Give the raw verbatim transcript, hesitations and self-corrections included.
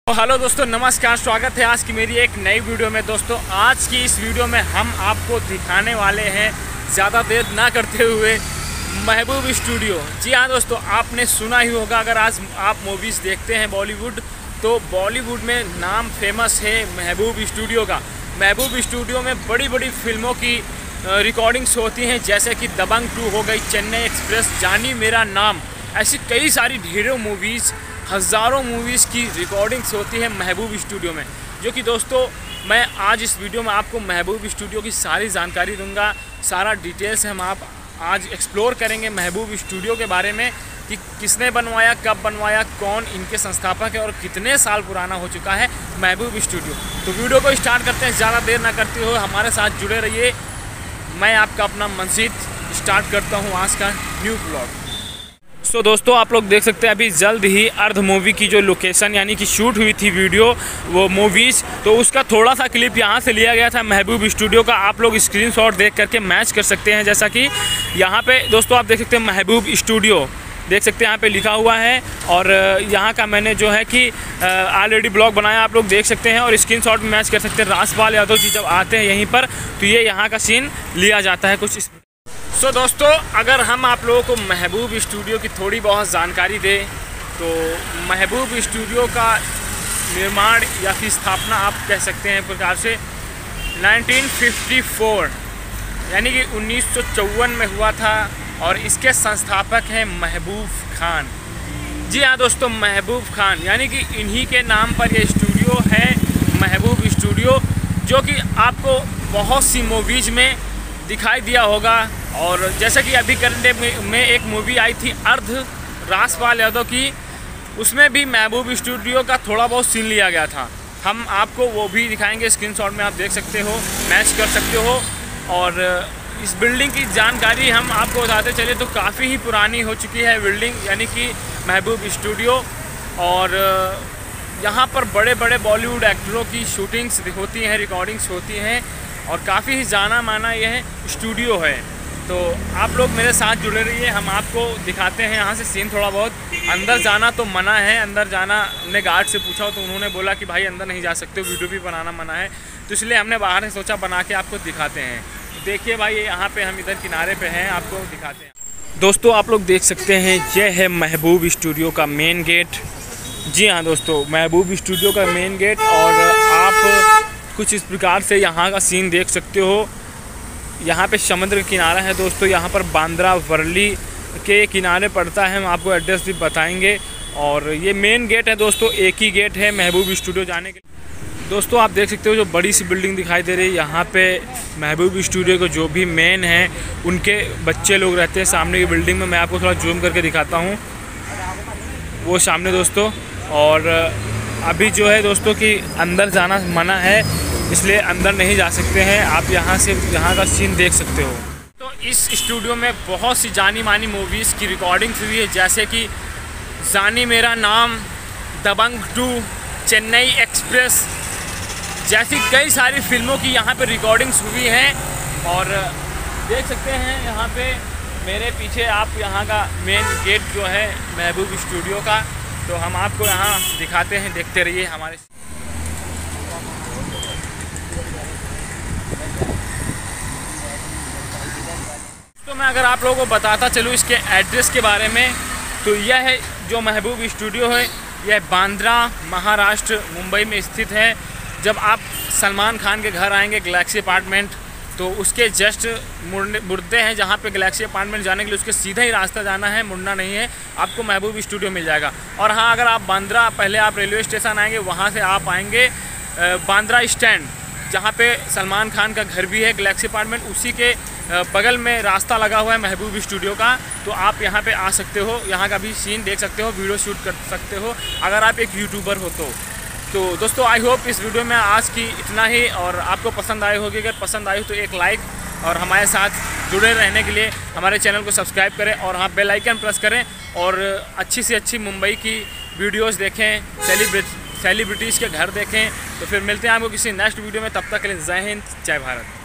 तो हेलो दोस्तों, नमस्कार। स्वागत है आज की मेरी एक नई वीडियो में। दोस्तों आज की इस वीडियो में हम आपको दिखाने वाले हैं, ज़्यादा देर ना करते हुए, महबूब स्टूडियो। जी हाँ दोस्तों, आपने सुना ही होगा, अगर आज आप मूवीज़ देखते हैं बॉलीवुड, तो बॉलीवुड में नाम फेमस है महबूब स्टूडियो का। महबूब स्टूडियो में बड़ी बड़ी फिल्मों की रिकॉर्डिंग्स होती हैं, जैसे कि दबंग टू हो गई, चेन्नई एक्सप्रेस, जानी मेरा नाम, ऐसी कई सारी ढेरों मूवीज़, हज़ारों मूवीज़ की रिकॉर्डिंग्स होती है महबूब स्टूडियो में। जो कि दोस्तों मैं आज इस वीडियो में आपको महबूब स्टूडियो की सारी जानकारी दूंगा, सारा डिटेल्स हम आप आज एक्सप्लोर करेंगे महबूब स्टूडियो के बारे में कि किसने बनवाया, कब बनवाया, कौन इनके संस्थापक है और कितने साल पुराना हो चुका है महबूब स्टूडियो। तो वीडियो को स्टार्ट करते हैं, ज़्यादा देर ना करते हुए हमारे साथ जुड़े रहिए। मैं आपका अपना मंजीत स्टार्ट करता हूँ आज का न्यू ब्लॉग। सो so, दोस्तों आप लोग देख सकते हैं अभी जल्द ही अर्ध मूवी की जो लोकेशन यानी कि शूट हुई थी वीडियो, वो मूवीज़, तो उसका थोड़ा सा क्लिप यहाँ से लिया गया था महबूब स्टूडियो का। आप लोग स्क्रीनशॉट देख करके मैच कर सकते हैं। जैसा कि यहाँ पे दोस्तों आप देख सकते हैं महबूब स्टूडियो, देख सकते हैं यहाँ पे लिखा हुआ है। और यहाँ का मैंने जो है कि ऑलरेडी ब्लॉग बनाया, आप लोग देख सकते हैं और स्क्रीनशॉट में मैच कर सकते हैं। राजपाल यादव जी जब आते हैं यहीं पर, तो ये यहाँ का सीन लिया जाता है कुछ इस। सो so, दोस्तों अगर हम आप लोगों को महबूब स्टूडियो की थोड़ी बहुत जानकारी दें, तो महबूब स्टूडियो का निर्माण या फिर स्थापना आप कह सकते हैं प्रकार से नाइनटीन फिफ्टी फोर यानी कि उन्नीस सौ चौवन में हुआ था और इसके संस्थापक हैं महबूब खान। जी हाँ दोस्तों, महबूब खान यानी कि इन्हीं के नाम पर ये स्टूडियो है महबूब स्टूडियो, जो कि आपको बहुत सी मूवीज़ में दिखाई दिया होगा। और जैसे कि अभी करंट में एक मूवी आई थी अर्ध, राजपाल यादव की, उसमें भी महबूब स्टूडियो का थोड़ा बहुत सीन लिया गया था। हम आपको वो भी दिखाएंगे, स्क्रीनशॉट में आप देख सकते हो, मैच कर सकते हो। और इस बिल्डिंग की जानकारी हम आपको बताते चले तो काफ़ी ही पुरानी हो चुकी है बिल्डिंग, यानी कि महबूब स्टूडियो। और यहाँ पर बड़े बड़े बॉलीवुड एक्टरों की शूटिंग्स होती हैं, रिकॉर्डिंग्स होती हैं और काफ़ी ही जाना माना यह स्टूडियो है। तो आप लोग मेरे साथ जुड़े रहिए, हम आपको दिखाते हैं यहाँ से सीन थोड़ा बहुत। अंदर जाना तो मना है, अंदर जाना हमने गार्ड से पूछा तो उन्होंने बोला कि भाई अंदर नहीं जा सकते, वीडियो भी बनाना मना है, तो इसलिए हमने बाहर से सोचा बना के आपको दिखाते हैं। तो देखिए भाई, यहाँ पे हम इधर किनारे पे हैं, आपको दिखाते हैं। दोस्तों आप लोग देख सकते हैं, यह है महबूब स्टूडियो का मेन गेट। जी हाँ दोस्तों, महबूब स्टूडियो का मेन गेट। और आप कुछ इस प्रकार से यहाँ का सीन देख सकते हो। यहाँ पे समुद्र किनारा है दोस्तों, यहाँ पर बांद्रा वर्ली के किनारे पड़ता है, हम आपको एड्रेस भी बताएंगे। और ये मेन गेट है दोस्तों, एक ही गेट है महबूब स्टूडियो जाने के लिए। दोस्तों आप देख सकते हो जो बड़ी सी बिल्डिंग दिखाई दे रही है, यहाँ पे महबूब स्टूडियो के जो भी मेन हैं उनके बच्चे लोग रहते हैं सामने की बिल्डिंग में। मैं आपको थोड़ा जूम करके दिखाता हूँ, वो सामने दोस्तों। और अभी जो है दोस्तों कि अंदर जाना मना है, इसलिए अंदर नहीं जा सकते हैं। आप यहाँ से यहाँ का सीन देख सकते हो। तो इस स्टूडियो में बहुत सी जानी मानी मूवीज़ की रिकॉर्डिंग्स हुई है, जैसे कि जानी मेरा नाम, दबंग टू, चेन्नई एक्सप्रेस जैसी कई सारी फिल्मों की यहाँ पे रिकॉर्डिंग्स हुई हैं। और देख सकते हैं यहाँ पे मेरे पीछे आप यहाँ का मेन गेट जो है महबूब स्टूडियो का, तो हम आपको यहाँ दिखाते हैं, देखते रहिए हमारे। तो मैं अगर आप लोगों को बताता चलूँ इसके एड्रेस के बारे में, तो यह है जो महबूब स्टूडियो है, यह बांद्रा महाराष्ट्र मुंबई में स्थित है। जब आप सलमान खान के घर आएंगे गैलेक्सी अपार्टमेंट, तो उसके जस्ट मुड़ने मुड़ते हैं जहाँ पे गैलेक्सी अपार्टमेंट जाने के लिए उसके सीधा ही रास्ता जाना है, मुड़ना नहीं है, आपको महबूब स्टूडियो मिल जाएगा। और हाँ, अगर आप बांद्रा, पहले आप रेलवे स्टेशन आएंगे, वहाँ से आप आएंगे बांद्रा स्टैंड, जहाँ पे सलमान खान का घर भी है गैलेक्सी अपार्टमेंट, उसी के बगल में रास्ता लगा हुआ है महबूब स्टूडियो का। तो आप यहाँ पे आ सकते हो, यहाँ का भी सीन देख सकते हो, वीडियो शूट कर सकते हो अगर आप एक यूट्यूबर हो तो। तो दोस्तों आई होप इस वीडियो में आज की इतना ही, और आपको पसंद आई होगी। अगर पसंद आई हो तो एक लाइक, और हमारे साथ जुड़े रहने के लिए हमारे चैनल को सब्सक्राइब करें और हाँ बेल आइकन प्रेस करें। और अच्छी से अच्छी मुंबई की वीडियोज़ देखें, सेलिब्रिट सेलिब्रिटीज़ के घर देखें। तो फिर मिलते हैं आपको किसी नेक्स्ट वीडियो में, तब तक के लिए जय हिंद, जय भारत।